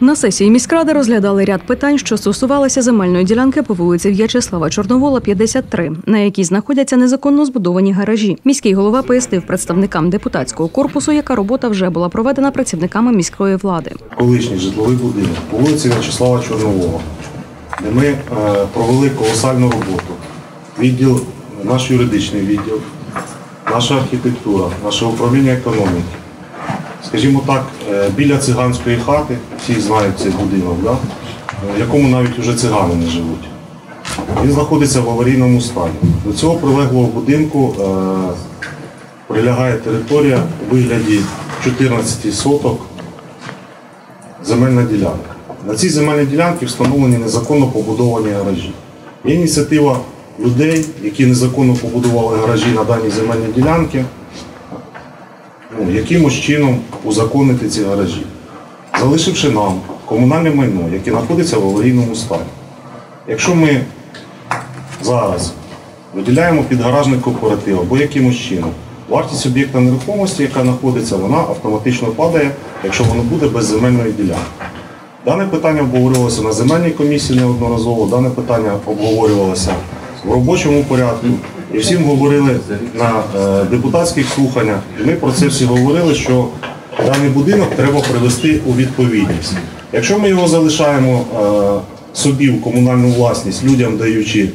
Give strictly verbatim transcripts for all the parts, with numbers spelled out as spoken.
На сесії міськради розглядали ряд питань, що стосувалися земельної ділянки по вулиці В'ячеслава Чорновола, п'ятдесят три, на якій знаходяться незаконно збудовані гаражі. Міський голова пояснив представникам депутатського корпусу, яка робота вже була проведена працівниками міської влади. Колишній житловий будинок по вулиці В'ячеслава Чорновола, де ми е, провели колосальну роботу. Відділ, наш юридичний відділ, наша архітектура, наше управління економіки. Скажімо так, біля циганської хати, всі знають цей будинок, да? В якому навіть вже цигани не живуть. Він знаходиться в аварійному стані. До цього прилеглого будинку е, прилягає територія у вигляді чотирнадцять соток земельна ділянка. На цій земельній ділянці встановлені незаконно побудовані гаражі. Є ініціатива людей, які незаконно побудували гаражі на даній земельній ділянці, ну, якимось чином узаконити ці гаражі, залишивши нам комунальне майно, яке знаходиться в аварійному стані. Якщо ми зараз виділяємо під гаражний кооператив або якимось чином, вартість об'єкта нерухомості, яка знаходиться, вона автоматично падає, якщо воно буде без земельної ділянки. Дане питання обговорювалося на земельній комісії неодноразово, дане питання обговорювалося в робочому порядку. І всім говорили на е, депутатських слуханнях, і ми про це всі говорили, що даний будинок треба привести у відповідність. Якщо ми його залишаємо е, собі в комунальну власність, людям даючи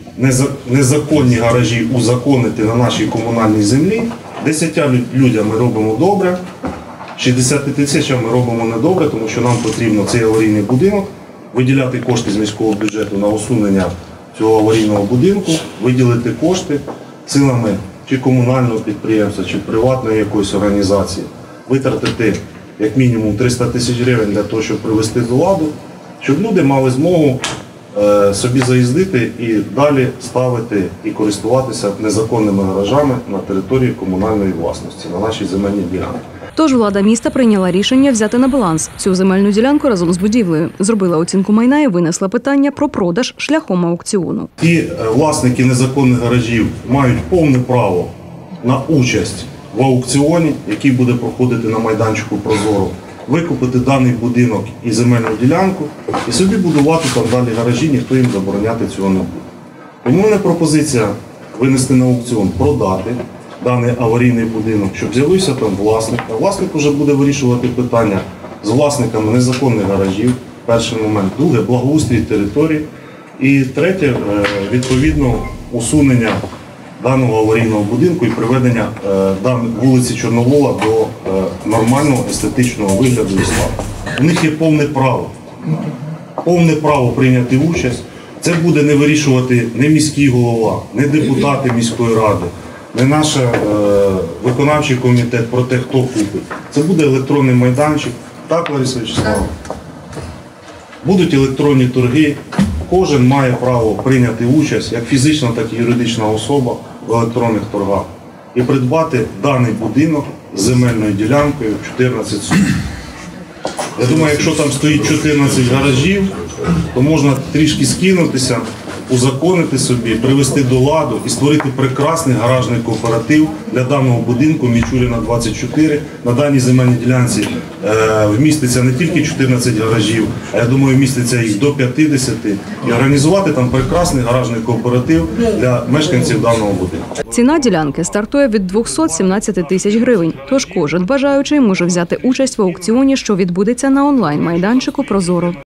незаконні гаражі узаконити на нашій комунальній землі, десятьом людям ми робимо добре, шістдесят тисячам ми робимо недобре, тому що нам потрібно цей аварійний будинок, виділяти кошти з міського бюджету на усунення цього аварійного будинку, виділити кошти силами чи комунального підприємства, чи приватної якоїсь організації, витратити як мінімум триста тисяч гривень для того, щоб привести до ладу, щоб люди мали змогу е, собі заїздити і далі ставити і користуватися незаконними гаражами на території комунальної власності, на нашій земельній ділянці. Тож влада міста прийняла рішення взяти на баланс цю земельну ділянку разом з будівлею, зробила оцінку майна і винесла питання про продаж шляхом аукціону. Ті власники незаконних гаражів мають повне право на участь в аукціоні, який буде проходити на майданчику Прозоро, викупити даний будинок і земельну ділянку і собі будувати там далі гаражі, ніхто їм забороняти цього не буде. Тому в мене пропозиція винести на аукціон, продати даний аварійний будинок, щоб з'явився там власник. А власник вже буде вирішувати питання з власниками незаконних гаражів, перший момент. Друге, благоустрій території. І третє, відповідно, усунення даного аварійного будинку і приведення вулиці Чорновола до нормального естетичного вигляду і стану. У них є повне право, повне право прийняти участь. Це буде не вирішувати не міський голова, не депутати міської ради, не наш е, виконавчий комітет про те, хто купить. Це буде електронний майданчик. Так, Лариса Вячеславовна? Будуть електронні торги. Кожен має право прийняти участь, як фізична, так і юридична особа в електронних торгах. І придбати даний будинок з земельною ділянкою чотирнадцять соток. Я думаю, якщо там стоїть чотирнадцять гаражів, то можна трішки скинутися, узаконити собі, привести до ладу і створити прекрасний гаражний кооператив для даного будинку Мічуріна двадцять чотири. На даній земельній ділянці е, вміститься не тільки чотирнадцять гаражів, а я думаю, вміститься їх до п'ятдесят. І організувати там прекрасний гаражний кооператив для мешканців даного будинку. Ціна ділянки стартує від двохсот сімнадцяти тисяч гривень. Тож кожен бажаючий може взяти участь в аукціоні, що відбудеться на онлайн-майданчику Прозоро.